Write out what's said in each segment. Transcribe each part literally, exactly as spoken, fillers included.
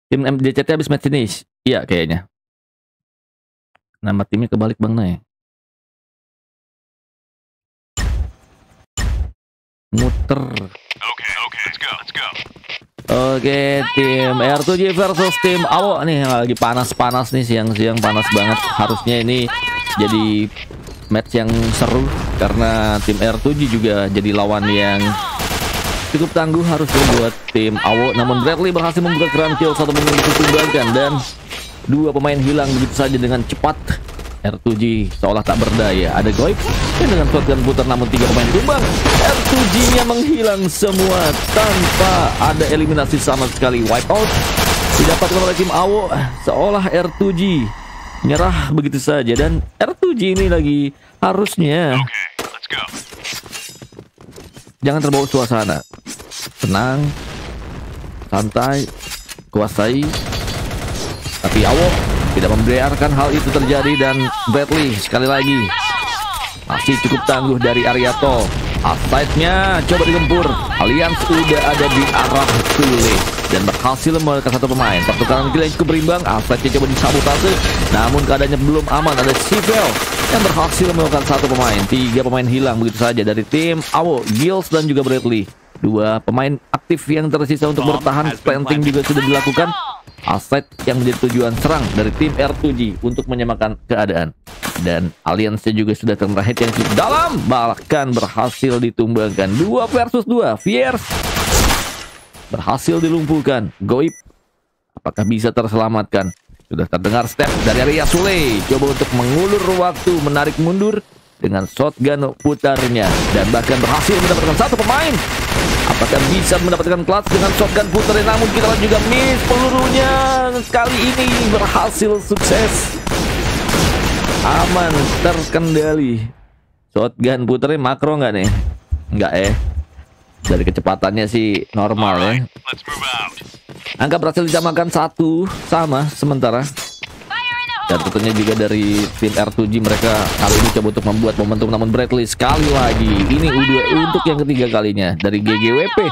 Tim M D C T habis match ini. Iya kayaknya. Nama timnya kebalik Bang Nay. Muter. Oke, oke, let's go, let's go. Oke, tim R tujuh versus tim Awo nih yang lagi panas-panas nih, siang-siang panas banget. Harusnya ini jadi match yang seru karena tim R tujuh juga jadi lawan yang cukup tangguh harusnya buat tim Awo. Namun Bradley berhasil membuka keran kill, satu pemain ditumbangkan dan dua pemain hilang begitu saja dengan cepat. R tujuh seolah tak berdaya. Ada Goib dan dengan shotgun putar namun tiga pemain tumbang. R tujuh-nya menghilang semua tanpa ada eliminasi sama sekali. Wipeout didapatkan oleh tim Awo. Seolah R tujuh nyerah begitu saja dan R tujuh ini lagi harusnya Okay, let's go. jangan terbawa suasana. Tenang, santai, kuasai. Tapi Awo tidak membiarkan hal itu terjadi dan Bradley sekali lagi masih cukup tangguh dari area tol. Outside-nya coba digempur. Alliance sudah ada di arah Tule dan berhasil mengeluarkan satu pemain. Pertukaran kill yang cukup berimbang. Outside-nya coba disabotase, namun keadaannya belum aman. Ada Sivel yang berhasil mengeluarkan satu pemain. Tiga pemain hilang begitu saja dari tim Awo, Gills dan juga Bradley. Dua pemain aktif yang tersisa untuk bertahan. Planting juga sudah dilakukan. Aset yang menjadi tujuan serang dari tim R tujuh untuk menyamakan keadaan. Dan Alliance juga sudah terkena hit yang cukup dalam, bahkan berhasil ditumbangkan. Dua versus dua. Fierce berhasil dilumpuhkan. Goib apakah bisa terselamatkan? Sudah terdengar step dari area Sule. Coba untuk mengulur waktu, menarik mundur dengan shotgun putarnya dan bahkan berhasil mendapatkan satu pemain. Apakah bisa mendapatkan clutch dengan shotgun putarnya? Namun kita lihat juga miss pelurunya. Kali ini berhasil sukses. Aman, terkendali. Shotgun putarnya makro nggak nih? Nggak eh. Dari kecepatannya sih normal ya. Let's move out. Angka berhasil disamakan satu sama sementara. Dan tentunya juga dari tim R tujuh mereka kali ini coba untuk membuat momentum, namun Bradley sekali lagi ini U dua untuk yang ketiga kalinya dari G G W P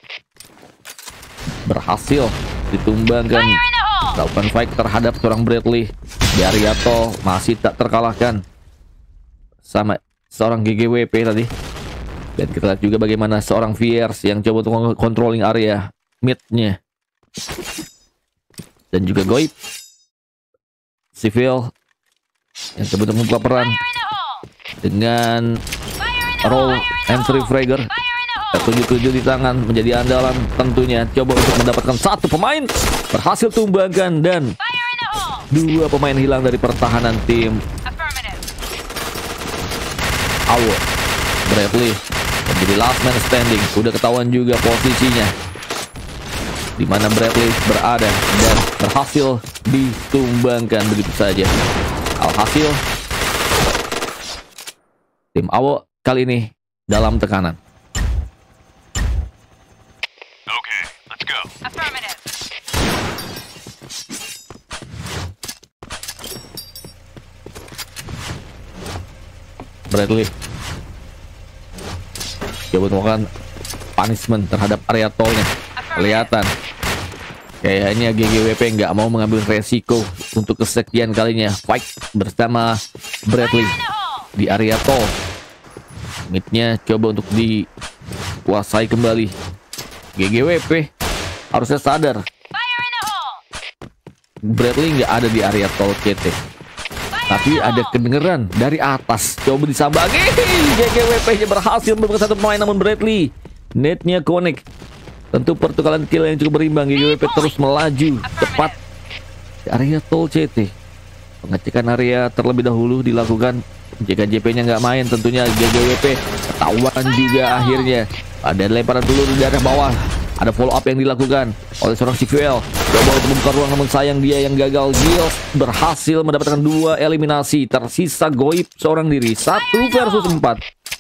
berhasil ditumbangkan. Lakukan fight terhadap seorang Bradley di area tol masih tak terkalahkan sama seorang G G W P tadi. Dan kita lihat juga bagaimana seorang Fierce yang coba untuk controlling area mid-nya. Dan juga Goib Civil yang coba untuk membuka peran dengan roll entry fragger. tujuh tujuh di tangan menjadi andalan tentunya. Coba untuk mendapatkan satu pemain, berhasil tumbangkan dan dua pemain hilang dari pertahanan tim Awo. Bradley menjadi last man standing. Udah ketahuan juga posisinya di mana Bradley berada dan berhasil ditumbangkan begitu saja. Alhasil tim Awo kali ini dalam tekanan. Okay, let's go. Affirmative. Bradley coba melakukan punishment terhadap area tolnya. Kelihatan kayaknya G G W P nggak mau mengambil resiko untuk kesekian kalinya fight bersama Bradley di area tol. Midnya coba untuk dikuasai kembali. G G W P harusnya sadar Bradley nggak ada di area tol C T, tapi ada kedengeran dari atas. Coba disambangi. G G W P-nya berhasil memberikan satu pemain, namun Bradley netnya connect. Tentu pertukaran kill yang cukup berimbang. G G W P terus melaju cepat di area tol C T. Pengecekan area terlebih dahulu dilakukan. Jika J P-nya nggak main, tentunya G G W P ketahuan juga akhirnya. Ada lemparan peluru di daerah bawah. Ada follow up yang dilakukan oleh seorang Civil. Coba untuk membuka ruang, namun sayang dia yang gagal. Gills berhasil mendapatkan dua eliminasi. Tersisa Goib seorang diri. Satu versus empat.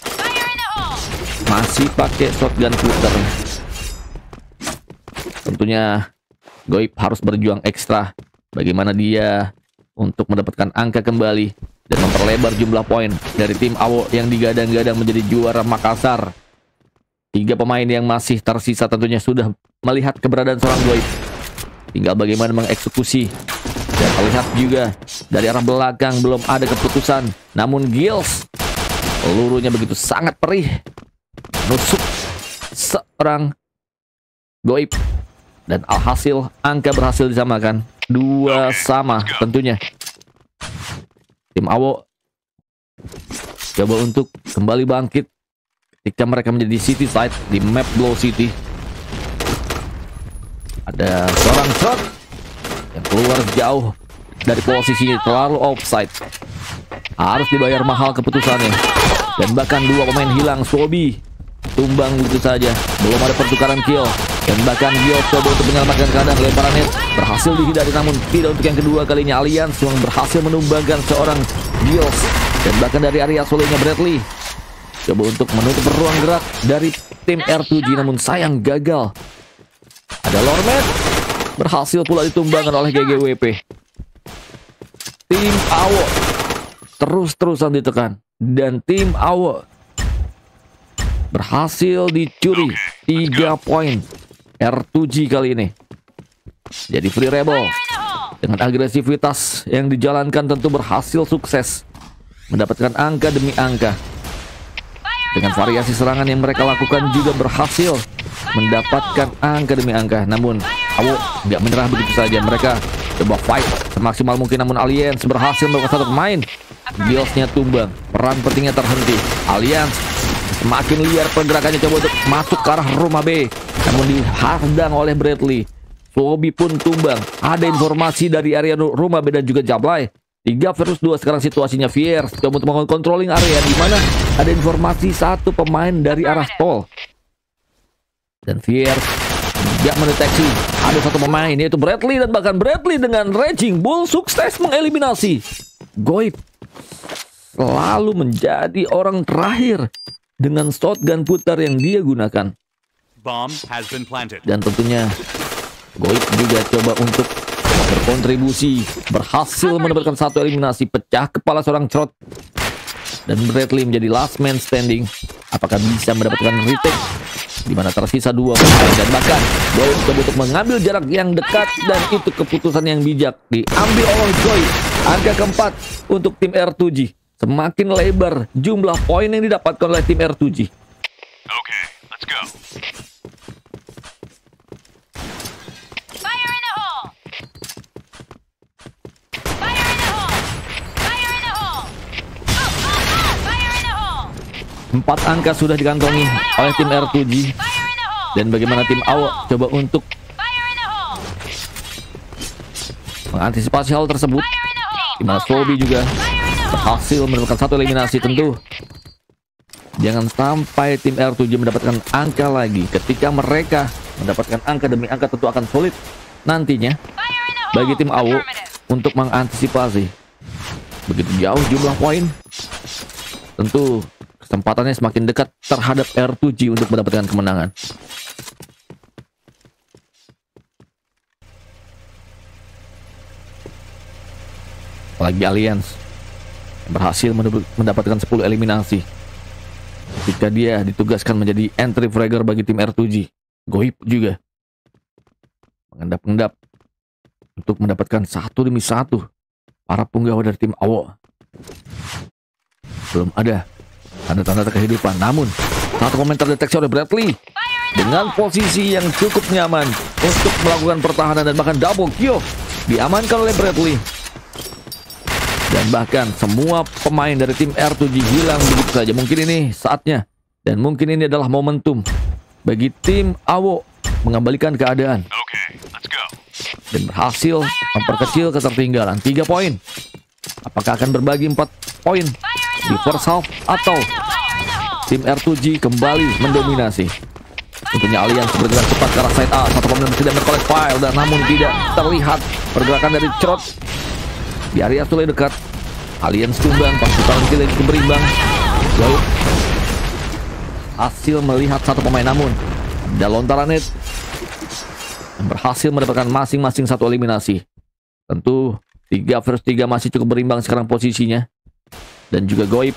Masih pakai shotgun puter. Tentunya Goib harus berjuang ekstra. Bagaimana dia untuk mendapatkan angka kembali dan memperlebar jumlah poin dari tim Awo yang digadang-gadang menjadi juara Makassar. Tiga pemain yang masih tersisa tentunya sudah melihat keberadaan seorang Goib. Tinggal bagaimana mengeksekusi. Dan terlihat juga dari arah belakang belum ada keputusan. Namun Gills, pelurunya begitu sangat perih, nusuk seorang Goib. Dan alhasil angka berhasil disamakan. Dua sama tentunya. Tim Awo coba untuk kembali bangkit ketika mereka menjadi city side di map Glow City. Ada seorang shot yang keluar jauh dari posisinya, terlalu offside. Harus dibayar mahal keputusannya. Dan bahkan dua pemain hilang. Swobi tumbang begitu saja. Belum ada pertukaran kill. Dan bahkan Gills coba untuk menyelamatkan keadaan. Lemparan net berhasil dihindari, namun tidak untuk yang kedua kalinya. Alliance yang berhasil menumbangkan seorang Gills. Dan bahkan dari area solonya Bradley coba untuk menutup ruang gerak dari tim R tujuh, namun sayang gagal. Ada Lormet berhasil pula ditumbangkan oleh G G W P. Tim Awo terus-terusan ditekan. Dan tim Awo berhasil dicuri tiga poin R tujuh kali ini. Jadi Free Rebel dengan agresivitas yang dijalankan tentu berhasil sukses mendapatkan angka demi angka. Dengan variasi serangan yang mereka lakukan juga berhasil mendapatkan angka demi angka. Namun Awo nggak menyerah begitu saja. Mereka coba fight semaksimal mungkin, namun Alliance berhasil melakukan satu pemain. Gillsnya tumbang, peran pentingnya terhenti. Alliance semakin liar pergerakannya, coba untuk masuk ke arah rumah B, namun dihadang oleh Bradley. Swobi pun tumbang. Ada informasi dari area rumah B dan juga Jablay. tiga versus dua sekarang situasinya. Fierce coba untuk melakukan controlling area, di mana ada informasi satu pemain dari arah tol. Dan Fierce tidak mendeteksi ada satu pemain, yaitu Bradley. Dan bahkan Bradley dengan Raging Bull sukses mengeliminasi Goib. Selalu menjadi orang terakhir dengan shotgun putar yang dia gunakan. Bomb has been planted. Dan tentunya Goib juga coba untuk berkontribusi, berhasil mendapatkan satu eliminasi, pecah kepala seorang Crot. Dan Bradley menjadi last man standing. Apakah bisa mendapatkan retake? Di mana tersisa dua pemain. Dan bahkan Goib coba untuk mengambil jarak yang dekat, dan itu keputusan yang bijak diambil oleh Goib. Angka keempat untuk tim R tujuh. Semakin lebar jumlah poin yang didapatkan oleh tim R tujuh. Okay, let's go. Empat angka sudah dikantongi oleh tim R tujuh. Dan bagaimana tim Awo coba untuk mengantisipasi hal tersebut, di mana Swobi juga berhasil mendapatkan satu eliminasi. Tentu jangan sampai tim R tujuh mendapatkan angka lagi. Ketika mereka mendapatkan angka demi angka, tentu akan sulit nantinya bagi tim Awo untuk mengantisipasi. Begitu jauh jumlah poin, tentu kesempatannya semakin dekat terhadap R tujuh untuk mendapatkan kemenangan. Apalagi Alliance berhasil mendapatkan sepuluh eliminasi ketika dia ditugaskan menjadi entry fragger bagi tim R tujuh. Goib juga mengendap-endap untuk mendapatkan satu demi satu para punggawa dari tim Awo. Belum ada tanda-tanda kehidupan, namun satu pemain terdeteksi oleh Bradley dengan posisi yang cukup nyaman untuk melakukan pertahanan, dan bahkan double kill diamankan oleh Bradley. Dan bahkan semua pemain dari tim R tujuh hilang begitu saja. Mungkin ini saatnya, dan mungkin ini adalah momentum bagi tim Awo mengembalikan keadaan. Okay, let's go. Dan berhasil memperkecil ketertinggalan tiga poin. Apakah akan berbagi empat poin di first half, atau tim R tujuh kembali mendominasi? Tentunya Alliance bergerak cepat ke arah side A. Satu pemain tidak berkolek file, dan namun tidak terlihat pergerakan dari Crot di area sulit dekat. Alliance tumbang, pasukan kill yang berimbang. Goib hasil melihat satu pemain, namun ada lontaran net yang berhasil mendapatkan masing-masing satu eliminasi. Tentu tiga versus tiga masih cukup berimbang sekarang posisinya. Dan juga Goib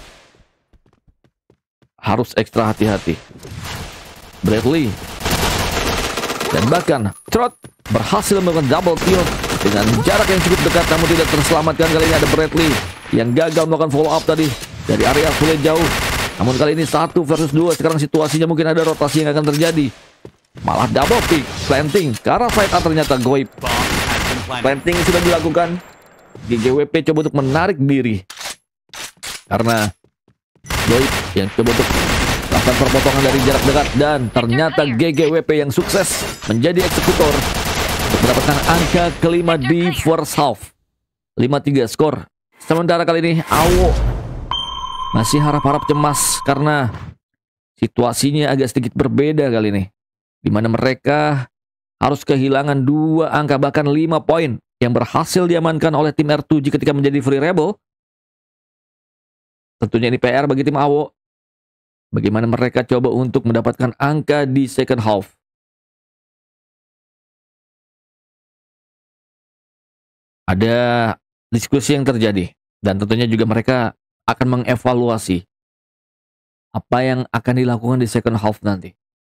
harus ekstra hati-hati. Bradley Dan bahkan Trot berhasil melakukan double kill dengan jarak yang cukup dekat, namun tidak terselamatkan. Kali ini ada Bradley yang gagal melakukan follow up tadi dari area sulit jauh. Namun kali ini satu versus dua. Sekarang situasinya mungkin ada rotasi yang akan terjadi. Malah double pick, planting ke arah side A ternyata goib. Planting sudah dilakukan. G G W P coba untuk menarik diri karena goib yang coba untuk melakukan perpotongan dari jarak dekat, dan ternyata G G W P yang sukses menjadi eksekutor untuk mendapatkan angka kelima di first half. lima tiga skor. Sementara kali ini Awo masih harap-harap cemas karena situasinya agak sedikit berbeda kali ini, di mana mereka harus kehilangan dua angka bahkan lima poin yang berhasil diamankan oleh tim R dua G ketika menjadi Free Rebel. Tentunya ini P R bagi tim Awo. Bagaimana mereka coba untuk mendapatkan angka di second half. Ada diskusi yang terjadi, dan tentunya juga mereka akan mengevaluasi apa yang akan dilakukan di second half nanti.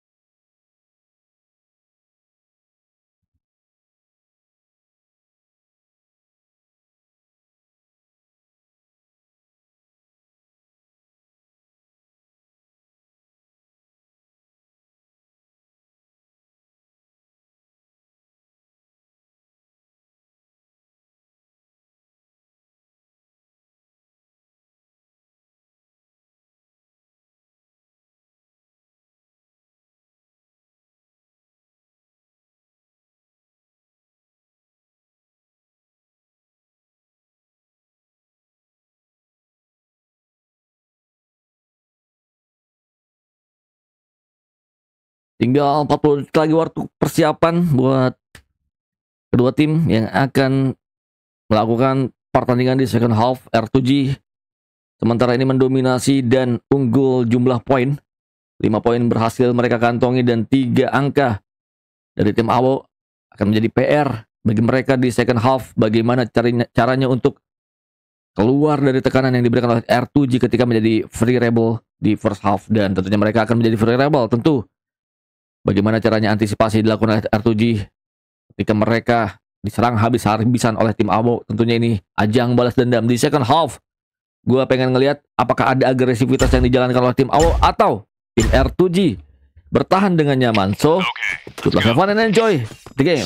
Tinggal empat puluh detik lagi waktu persiapan buat kedua tim yang akan melakukan pertandingan di second half. R dua G sementara ini mendominasi dan unggul jumlah poin. lima poin berhasil mereka kantongi, dan tiga angka dari tim Awo akan menjadi P R bagi mereka di second half. Bagaimana caranya, caranya untuk keluar dari tekanan yang diberikan oleh R dua G ketika menjadi Free Rebel di first half. Dan tentunya mereka akan menjadi Free Rebel. Tentu bagaimana caranya antisipasi dilakukan oleh R dua G ketika mereka diserang habis-habisan oleh tim Awo. Tentunya ini ajang balas dendam di second half. Gua pengen ngelihat apakah ada agresivitas yang dijalankan oleh tim Awo atau tim R dua G bertahan dengan nyaman. So, good luck, have fun and enjoy the game.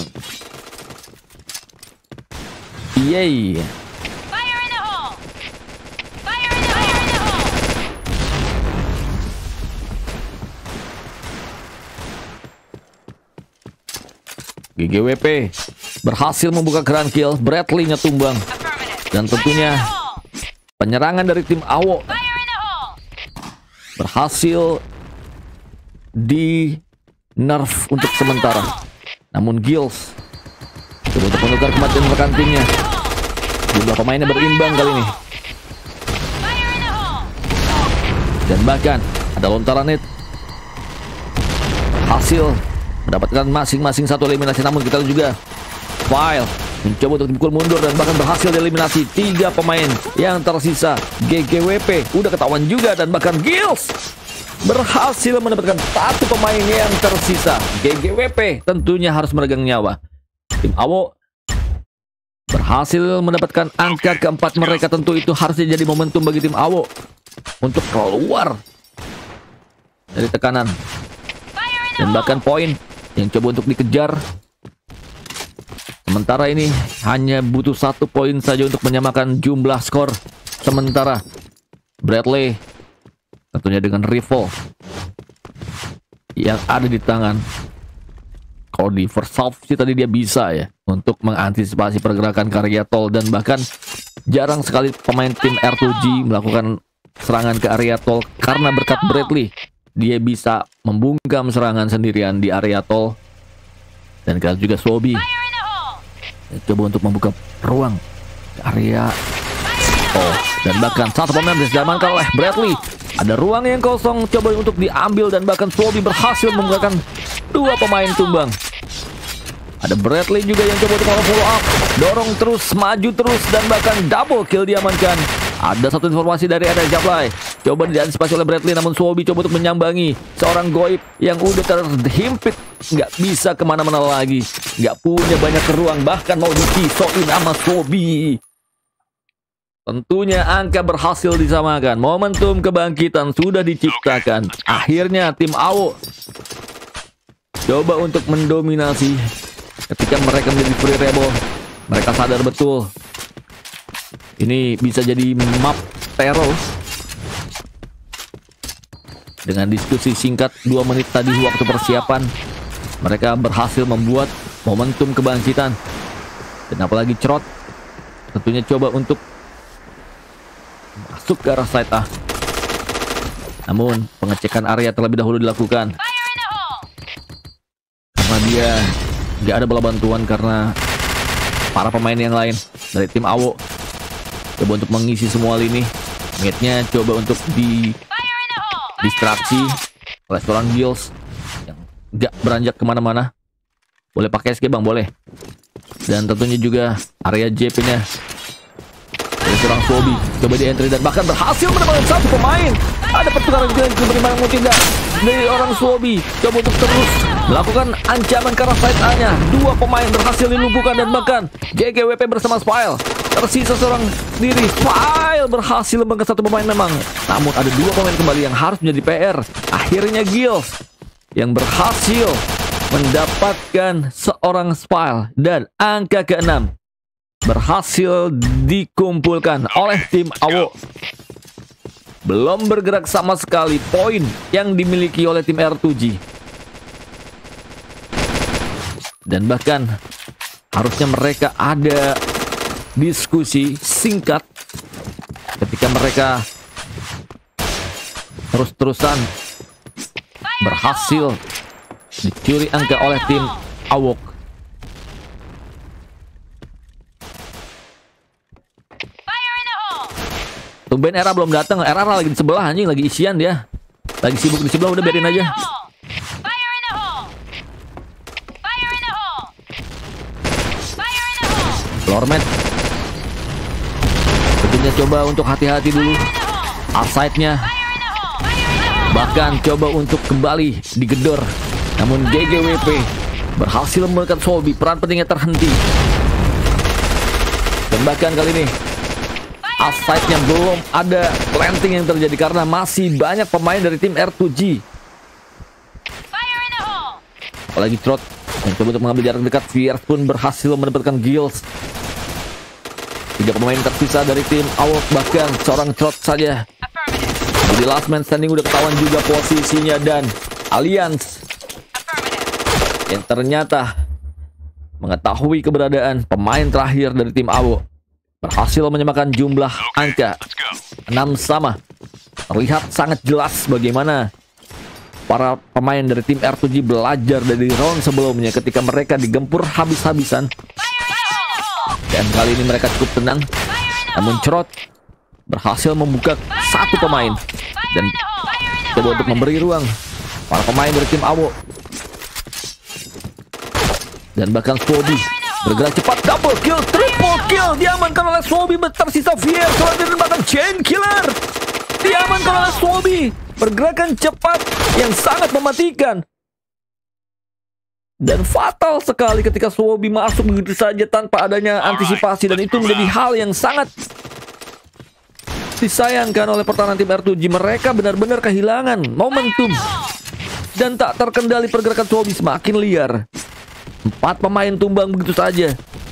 Yay. G G W P berhasil membuka grand kill. Bradley-nya tumbang. Dan tentunya penyerangan dari tim Awo berhasil di nerf untuk sementara. Namun Gills coba untuk menukar kematian rekan timnya. Jumlah pemainnya berimbang kali ini. Dan bahkan ada lontaran net. Hasil mendapatkan masing-masing satu eliminasi. Namun kita juga File mencoba untuk dipukul mundur dan bahkan berhasil dieliminasi tiga pemain yang tersisa. G G W P udah ketahuan juga, dan bahkan Gills berhasil mendapatkan satu pemain yang tersisa. G G W P tentunya harus meregang nyawa. Tim Awo berhasil mendapatkan angka keempat mereka. Tentu itu harusnya jadi momentum bagi tim Awo untuk keluar dari tekanan dan bahkan poin yang coba untuk dikejar. Sementara ini hanya butuh satu poin saja untuk menyamakan jumlah skor. Sementara Bradley tentunya dengan rifle yang ada di tangan. Kalau di first half sih tadi dia bisa ya untuk mengantisipasi pergerakan Karyatol, dan bahkan jarang sekali pemain tim R dua G melakukan serangan ke area tol karena berkat Bradley dia bisa membungkam serangan sendirian di area tol. Dan kita juga Swoby coba untuk membuka ruang ke area tol, dan bahkan satu pemain bisa diamankan oleh Bradley. Ada ruang yang kosong coba untuk diambil, dan bahkan Swoby berhasil menggunakan dua pemain tumbang. Ada Bradley juga yang coba untuk follow up, dorong terus, maju terus, dan bahkan double kill diamankan. Ada satu informasi dari Ada Jablay. Coba diantisipasi oleh Bradley, namun Swobi coba untuk menyambangi seorang goib yang udah terhimpit, nggak bisa kemana-mana lagi, nggak punya banyak ruang, bahkan mau dipisoin sama Swobi. Tentunya angka berhasil disamakan, momentum kebangkitan sudah diciptakan. Akhirnya tim A W O coba untuk mendominasi. Ketika mereka menjadi free rebel, mereka sadar betul ini bisa jadi map teror. Dengan diskusi singkat dua menit tadi waktu persiapan, mereka berhasil membuat momentum kebangkitan. Dan apalagi Crot tentunya coba untuk masuk ke arah site A. Namun pengecekan area terlebih dahulu dilakukan, karena dia nggak ada bola bantuan karena para pemain yang lain dari tim A W O coba untuk mengisi semua lini. Mate-nya coba untuk di distraksi oleh seorang Gills yang nggak beranjak kemana-mana. Boleh pakai S K bang, boleh. Dan tentunya juga area J P-nya dari seorang Swobi coba di entry dan bahkan berhasil mendapatkan satu pemain. Ada pertukaran juga bagaimana mau tidak dari orang Swobi coba untuk terus melakukan ancaman ke arah side A-nya. Dua pemain berhasil dilumpuhkan dan bahkan G G W P bersama Spile tersisa seorang diri. Spile berhasil membangkit satu pemain memang, namun ada dua pemain kembali yang harus menjadi P R. Akhirnya Gills yang berhasil mendapatkan seorang Spile dan angka keenam berhasil dikumpulkan oleh tim A W O. Belum bergerak sama sekali poin yang dimiliki oleh tim R dua G. Dan bahkan harusnya mereka ada diskusi singkat ketika mereka terus-terusan berhasil dicuri angka oleh tim A W O. Tumben Era belum datang. Era lagi di sebelah anjing, lagi isian dia. Lagi sibuk di sebelah, udah biarin aja. Lormet tentunya coba untuk hati-hati dulu. Outside-nya bahkan coba untuk kembali digedor, namun G G W P berhasil menekan Swobi. Peran pentingnya terhenti. Dan bahkan kali ini outside-nya belum ada planting yang terjadi karena masih banyak pemain dari tim R dua G. Apalagi Trot yang coba untuk mengambil jarak dekat. Fierce pun berhasil mendapatkan Gills. Tiga pemain tersisa dari tim A W O, bahkan seorang Trot saja jadi last man standing udah ketahuan juga posisinya. Dan Alliance yang ternyata mengetahui keberadaan pemain terakhir dari tim A W O berhasil menyamakan jumlah angka enam sama. Terlihat sangat jelas bagaimana para pemain dari tim R dua G belajar dari round sebelumnya ketika mereka digempur habis-habisan. Dan kali ini mereka cukup tenang. Namun Crot berhasil membuka satu pemain dan coba untuk memberi ruang para pemain dari tim A W O. Dan bahkan Swobi bergerak cepat, double kill, triple kill diamankan oleh Swobi. Tersisa Fierce dan bahkan Chain Killer diamankan oleh Swobi. Pergerakan cepat yang sangat mematikan dan fatal sekali ketika Swobi masuk begitu saja tanpa adanya antisipasi. Dan itu menjadi hal yang sangat disayangkan oleh pertahanan tim R dua G. Mereka benar-benar kehilangan momentum dan tak terkendali. Pergerakan Swobi semakin liar. Empat pemain tumbang begitu saja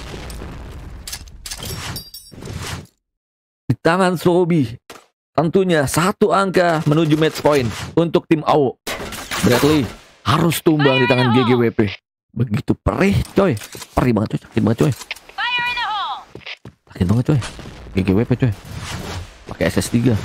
di tangan Swobi. Tentunya satu angka menuju match point untuk tim A W O. Bradley harus tumbang di tangan G G W P. Begitu perih coy. Perih banget coy. Sakit banget coy. Sakit banget coy. G G W P coy. Pakai S S tiga.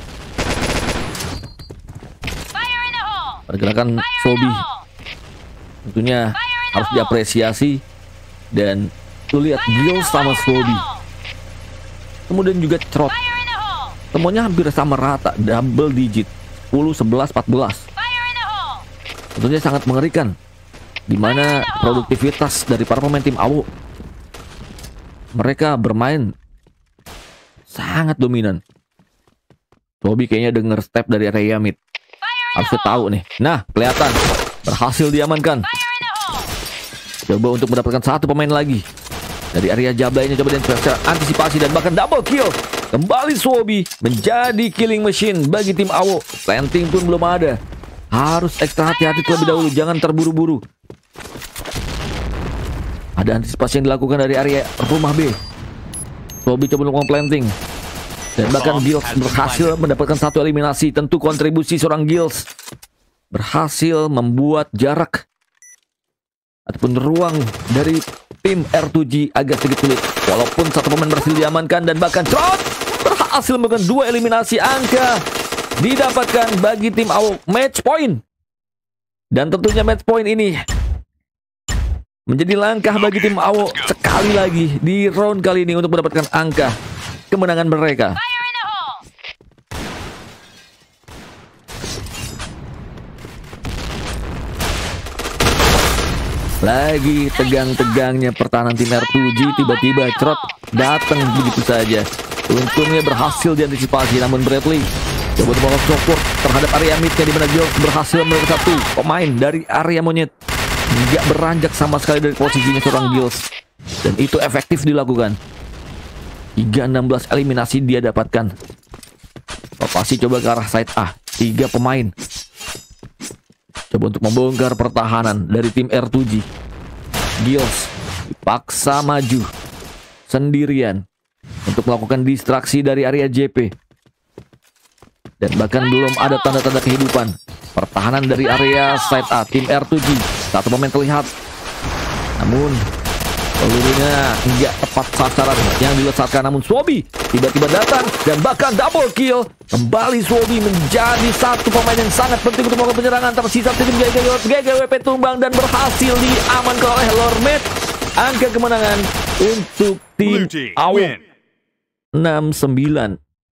Pergerakan Swobi tentunya harus diapresiasi. Dan lu lihat Gills sama Swobi, kemudian juga Trot, semuanya hampir sama rata, double digit, sepuluh, sebelas, empat belas. Tentunya sangat mengerikan, dimana produktivitas dari para pemain tim A W O mereka bermain sangat dominan. Bobby kayaknya denger step dari area mid. Harusnya tahu nih. Nah, kelihatan. Berhasil diamankan. Coba untuk mendapatkan satu pemain lagi. Dari area Jabla ini coba dengan antisipasi dan bahkan double kill. Kembali Swobi menjadi killing machine bagi tim A W O. Planting pun belum ada. Harus ekstra hati-hati terlebih dahulu. Jangan terburu-buru. Ada antisipasi yang dilakukan dari area rumah B. Swobi coba melakukan planting. Dan bahkan Gills berhasil mendapatkan satu eliminasi. Tentu kontribusi seorang Gills berhasil membuat jarak ataupun ruang dari tim R tujuh G agak sedikit sulit. Walaupun satu pemain berhasil diamankan dan bahkan Trot berhasil melakukan dua eliminasi. Angka didapatkan bagi tim A W O. Match point. Dan tentunya match point ini menjadi langkah bagi tim A W O sekali lagi di round kali ini untuk mendapatkan angka kemenangan mereka. Lagi tegang-tegangnya pertahanan tim R tujuh G, tiba-tiba Trot datang begitu saja. Untungnya berhasil diantisipasi, namun Bradley coba membawa support terhadap area midnya di mana Gills berhasil melakukan satu pemain dari area monyet. Tidak beranjak sama sekali dari posisinya seorang Gills. Dan itu efektif dilakukan. tiga enam belas eliminasi dia dapatkan. Rotasi coba ke arah side A. Tiga pemain. Coba untuk membongkar pertahanan dari tim R tujuh G. Gills dipaksa maju sendirian untuk melakukan distraksi dari area J P. Dan bahkan belum ada tanda-tanda kehidupan. Pertahanan dari area side A tim R tujuh G. Satu pemain terlihat. Namun pelurunya enggak tepat sasaran yang dilesatkan. Namun Swobi tiba-tiba datang dan bahkan double kill. Kembali Swobi menjadi satu pemain yang sangat penting untuk melakukan penyerangan. Tersisa tim G G W P tumbang dan berhasil diamankan oleh Lormet. Angka kemenangan untuk tim A W O enam sembilan.